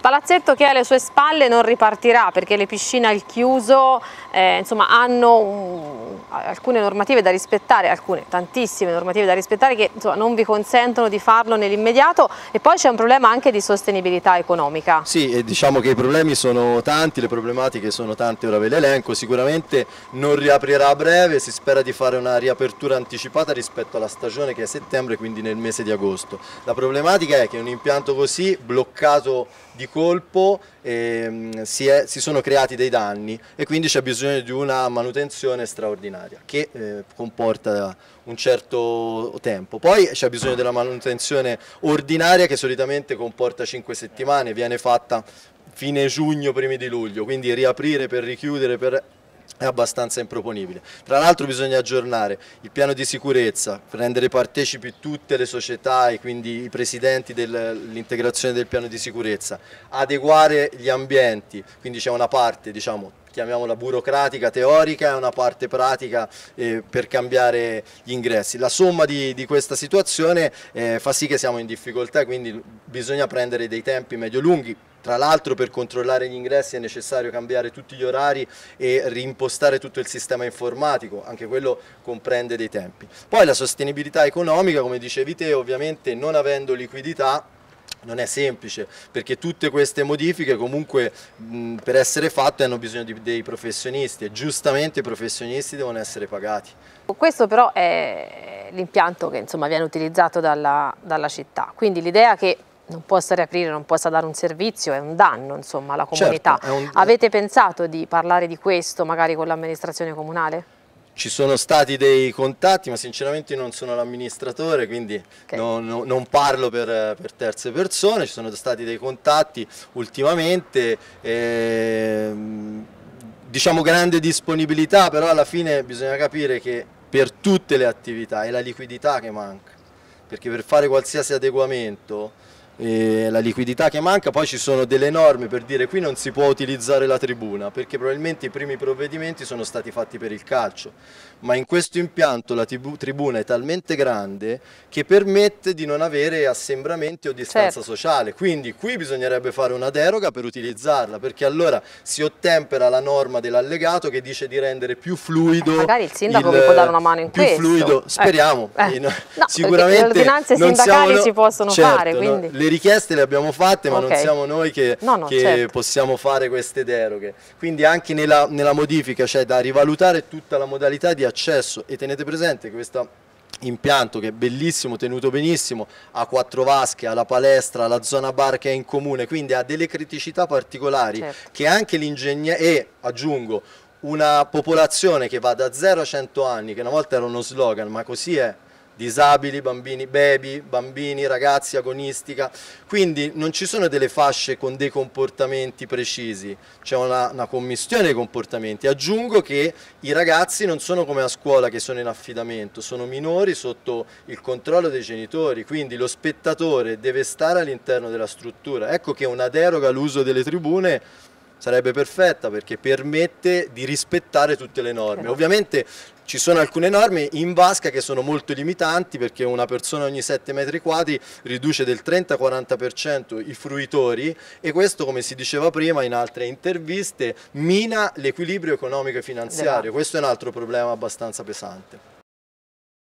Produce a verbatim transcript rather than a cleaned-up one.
palazzetto che alle sue spalle non ripartirà perché le piscine al chiuso eh, insomma, hanno un, alcune normative da rispettare, alcune, tantissime normative da rispettare che insomma, non vi consentono di farlo nell'immediato, e poi c'è un problema anche di sostenibilità economica. Sì, e diciamo che i problemi sono tanti, le problematiche sono tante, ora ve le elenco. Sicuramente non riaprirà a breve, si spera di fare una riapertura anticipata rispetto alla stagione che è settembre, quindi nel mese di agosto. La problematica è che un impianto così bloccato di colpo ehm, si, è, si sono creati dei danni e quindi c'è bisogno di una manutenzione straordinaria che eh, comporta un certo tempo. Poi c'è bisogno della manutenzione ordinaria che solitamente comporta cinque settimane, viene fatta fine giugno, primi di luglio, quindi riaprire per richiudere per è abbastanza improponibile. Tra l'altro bisogna aggiornare il piano di sicurezza, rendere partecipi tutte le società e quindi i presidenti dell'integrazione del piano di sicurezza, adeguare gli ambienti, quindi c'è una parte, diciamo, chiamiamola burocratica, teorica, e una parte pratica eh, per cambiare gli ingressi. La somma di, di questa situazione eh, fa sì che siamo in difficoltà, quindi bisogna prendere dei tempi medio-lunghi. Tra l'altro per controllare gli ingressi è necessario cambiare tutti gli orari e reimpostare tutto il sistema informatico, anche quello comprende dei tempi. Poi la sostenibilità economica, come dicevi te, ovviamente non avendo liquidità non è semplice, perché tutte queste modifiche comunque mh, per essere fatte hanno bisogno di, dei professionisti e giustamente i professionisti devono essere pagati. Questo però è l'impianto che insomma, viene utilizzato dalla, dalla città, quindi l'idea che non possa riaprire, non possa dare un servizio è un danno insomma, alla comunità. Certo, un... Avete pensato di parlare di questo magari con l'amministrazione comunale? Ci sono stati dei contatti, ma sinceramente non sono l'amministratore, quindi okay. non, non, non parlo per, per terze persone. Ci sono stati dei contatti ultimamente, eh, diciamo grande disponibilità, però alla fine bisogna capire che per tutte le attività è la liquidità che manca, perché per fare qualsiasi adeguamento e la liquidità che manca, poi ci sono delle norme per dire qui non si può utilizzare la tribuna perché probabilmente i primi provvedimenti sono stati fatti per il calcio, ma in questo impianto la tribuna è talmente grande che permette di non avere assembramenti o distanza certo. sociale, quindi qui bisognerebbe fare una deroga per utilizzarla, perché allora si ottempera la norma dell'allegato che dice di rendere più fluido, eh, magari il sindaco il, vi può dare una mano in più questo fluido, speriamo, eh. Eh. No, no, sicuramente le ordinanze sindacali siamo, si possono certo, fare, quindi... no, le richieste le abbiamo fatte, ma okay. non siamo noi che, no, no, che certo. possiamo fare queste deroghe. Quindi anche nella, nella modifica c'è da rivalutare tutta la modalità di accesso, e tenete presente che questo impianto, che è bellissimo, tenuto benissimo, ha quattro vasche, ha la palestra, la zona bar che è in comune, quindi ha delle criticità particolari certo. che anche l'ingegnere, e aggiungo una popolazione che va da zero a cento anni, che una volta era uno slogan, ma così è, disabili, bambini, baby, bambini, ragazzi, agonistica, quindi non ci sono delle fasce con dei comportamenti precisi, c'è una, una commistione dei comportamenti. Aggiungo che i ragazzi non sono come a scuola che sono in affidamento, sono minori sotto il controllo dei genitori, quindi lo spettatore deve stare all'interno della struttura. Ecco che una deroga all'uso delle tribune sarebbe perfetta, perché permette di rispettare tutte le norme. Ovviamente ci sono alcune norme in vasca che sono molto limitanti, perché una persona ogni sette metri quadri riduce del trenta quaranta per cento i fruitori, e questo, come si diceva prima in altre interviste, mina l'equilibrio economico e finanziario. Questo è un altro problema abbastanza pesante.